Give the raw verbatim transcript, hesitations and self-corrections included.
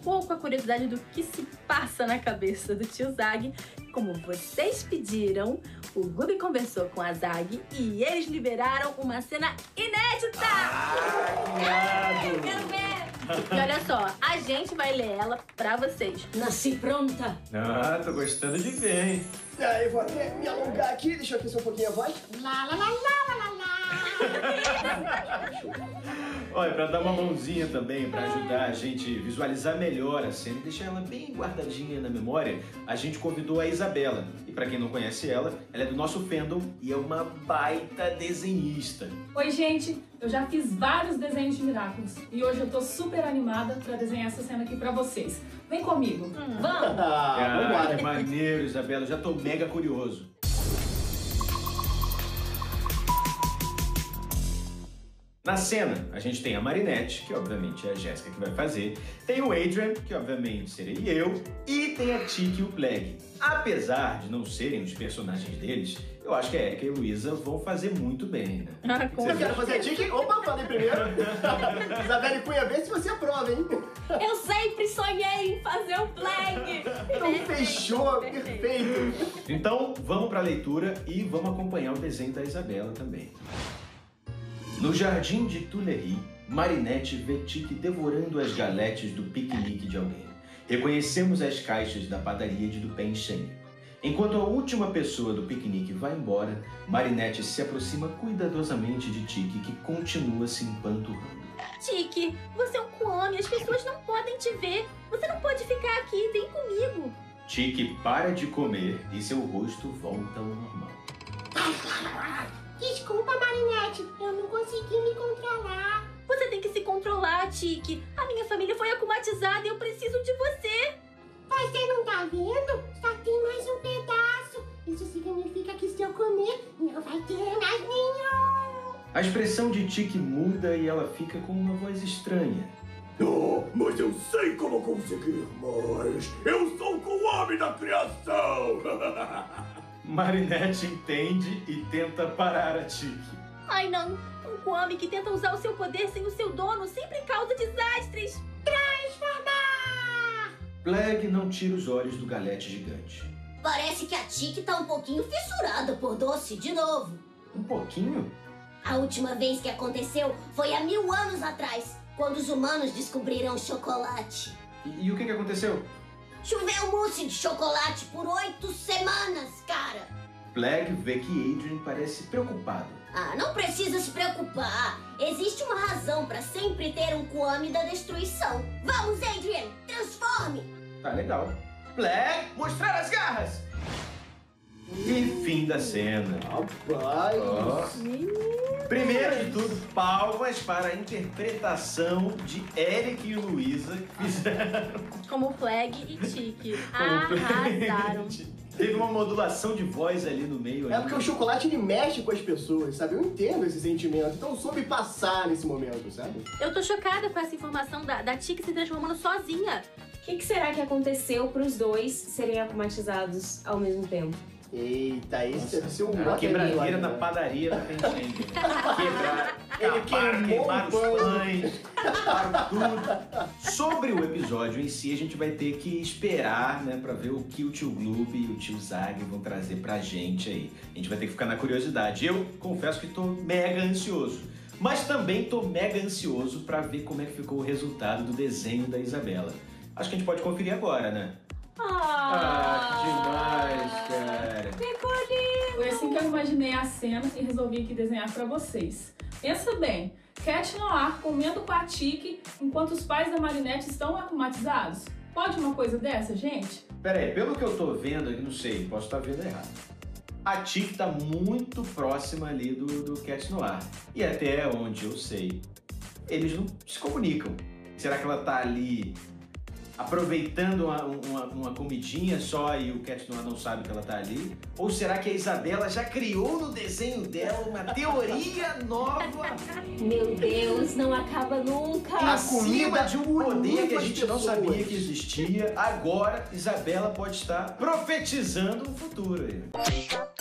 pouco a curiosidade do que se passa na cabeça do tio Zag. Como vocês pediram, o Gubi conversou com a Zag e eles liberaram uma cena inédita! Ah, Ei, quero ver! E olha só, a gente vai ler ela pra vocês. Nasci pronta! Ah, tô gostando de ver, hein? Ah, eu vou até me alongar aqui, deixa eu aquecer um pouquinho a voz. Lá, lá, lá, lá, lá, lá. Olha, pra dar uma mãozinha também, pra ajudar a gente a visualizar melhor a cena e deixar ela bem guardadinha na memória, a gente convidou a Isabela. E pra quem não conhece ela, ela é do nosso fandom e é uma baita desenhista. Oi, gente! Eu já fiz vários desenhos de Miraculous e hoje eu tô super animada pra desenhar essa cena aqui pra vocês. Vem comigo! Hum. Vamos! Ah, que maneiro, Isabela. Eu já tô mega curioso. Na cena, a gente tem a Marinette, que obviamente é a Jéssica que vai fazer, tem o Adrian, que obviamente serei eu, e tem a Tiki e o Plagg. Apesar de não serem os personagens deles, eu acho que a Erika e a Luísa vão fazer muito bem, né? Ah, com Eu quero fazer a Tiki. Opa, falei primeiro. Isabelle Cunha, vê se você aprova, hein? Eu sempre sonhei em fazer o Plagg! Então fechou, perfeito. Então, vamos pra leitura e vamos acompanhar o desenho da Isabela também. No jardim de Tuileries, Marinette vê Tiki devorando as galetes do piquenique de alguém. Reconhecemos as caixas da padaria de Dupin Shen. Enquanto a última pessoa do piquenique vai embora, Marinette se aproxima cuidadosamente de Tiki, que continua se empanturrando. Tiki, você é um Kwami, as pessoas não podem te ver. Você não pode ficar aqui, vem comigo. Tiki para de comer e seu rosto volta ao normal. Desculpa, Marinette, eu não consegui me controlar. Você tem que se controlar, Tiki. A minha família foi akumatizada e eu preciso de você. Você não tá vendo? Só tem mais um pedaço. Isso significa que se eu comer, não vai ter mais nenhum. A expressão de Tiki muda e ela fica com uma voz estranha. Oh, mas eu sei como conseguir mais. Eu sou o Kwami da criação. Marinette entende e tenta parar a Tiki. Ai, não. Um Kwami que tenta usar o seu poder sem o seu dono sempre causa desastres. Transformar! Plagg não tira os olhos do galete gigante. Parece que a Tiki tá um pouquinho fissurada por doce de novo. Um pouquinho? A última vez que aconteceu foi há mil anos atrás, quando os humanos descobriram o chocolate. E, e o que, que aconteceu? Choveu mousse de chocolate por oito semanas, cara! Plagg vê que Adrian parece preocupado. Ah, não precisa se preocupar. Existe uma razão pra sempre ter um Kwami da destruição. Vamos, Adrian, transforme! Tá legal. Plagg, mostrar as garras! E fim da cena. Rapaz. Oh. Primeiro de tudo, palmas para a interpretação de Eric e Luísa que fizeram. Como Plagg e Tiki. Como Arrasaram. Teve uma modulação de voz ali no meio. É ali. porque o chocolate ele mexe com as pessoas, sabe? Eu entendo esse sentimento, então soube passar nesse momento, sabe? Eu tô chocada com essa informação da, da Tiki se transformando sozinha. O que, que será que aconteceu para os dois serem akumatizados ao mesmo tempo? Eita, esse Nossa, deve ser um cara, bom quebradeira atendimento, na né? padaria da Tencent. Quebrar, Ele acabar, queimou queimar o os pão. pães, queimar tudo. Sobre o episódio em si, a gente vai ter que esperar, né, pra ver o que o tio Gloob e o tio Zag vão trazer pra gente aí. A gente vai ter que ficar na curiosidade. Eu confesso que tô mega ansioso. Mas também tô mega ansioso pra ver como é que ficou o resultado do desenho da Isabela. Acho que a gente pode conferir agora, né? Ah, que demais, cara. Ficou lindo! Foi assim que eu imaginei a cena e resolvi aqui desenhar pra vocês. Pensa bem, Cat Noir comendo com a Tiki enquanto os pais da Marinette estão akumatizados. Pode uma coisa dessa, gente? Pera aí, pelo que eu tô vendo aqui, não sei, posso estar vendo errado. A Tiki tá muito próxima ali do, do Cat Noir. E até onde eu sei, eles não se comunicam. Será que ela tá ali aproveitando uma, uma, uma comidinha só e o Cat Noir não sabe que ela tá ali? Ou será que a Isabela já criou no desenho dela uma teoria nova? Meu Deus, não acaba nunca! Acima de um poder que a une gente as não sabia pessoas. que existia, agora Isabela pode estar profetizando um futuro aí.